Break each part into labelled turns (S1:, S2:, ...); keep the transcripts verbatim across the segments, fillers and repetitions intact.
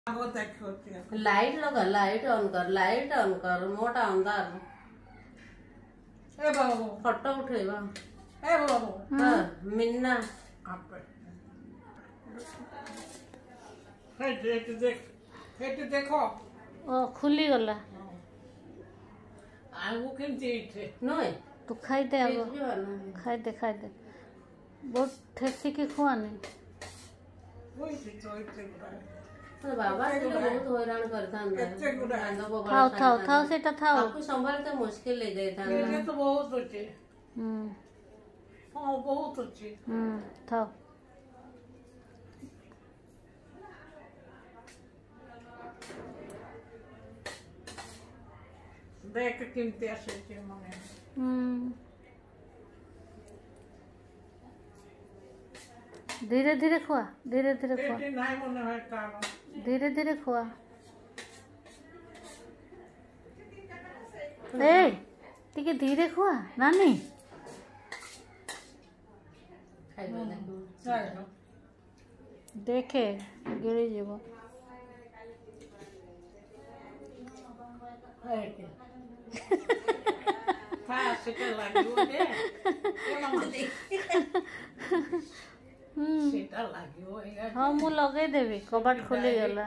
S1: Light लगा, light on कर, light on कर, मोटा अंधार फोटो उठेगा। मिन्ना
S2: देखो
S3: ओ खुली गला
S2: आगु केमती
S1: नय
S3: तू खाई दे, आगो खाई दे, खाई दे, बहुत ठेसी के खुआ नहीं।
S1: बाबा से बहुत हैरान करता
S3: थाओ थाओ थाओ सेटा थाओ
S1: आपको संभाल तो मुश्किल ले जाता
S2: ये तो बहुत अच्छे।
S3: हम्म
S2: हां बहुत अच्छे।
S3: हम्म थाओ
S2: देख केमती आसे छे मने।
S3: हम्म धीरे धीरे खुआ, धीरे धीरे खुआ,
S2: पेटी नहीं मने है काम
S3: धीरे धीरे खुआ। ए टिके धीरे खुआ नानी। देखे गिरी जीव हाँ मु लगे देवी कबाट खोली गला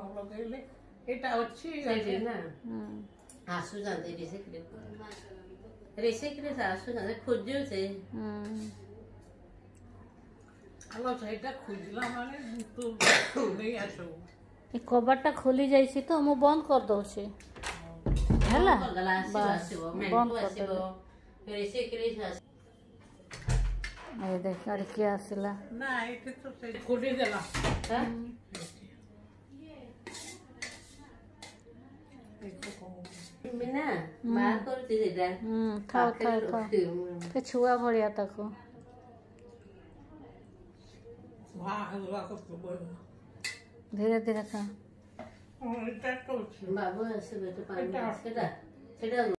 S1: आसु जाते रेसे रेसे के आसु जाते खोजो से
S2: आलो सेटा खोजला माने तू नहीं आसो
S3: ए कबाटा खोली जाइसी तो मु बंद कर दो छी हला बंद कर दो
S1: रेसे के
S3: ए देख अरे क्या आसला
S2: ना एते तो से खोडी देला
S1: हां मिना बाहर करती देदा
S3: हम्म खाओ खाओ खाओ के छुआ भड़िया तको
S2: वाह वाह को
S3: धीरे धीरे खा
S2: ओ इटा तो
S1: बाबू ऐसे बेटे पानी सेटा सेटा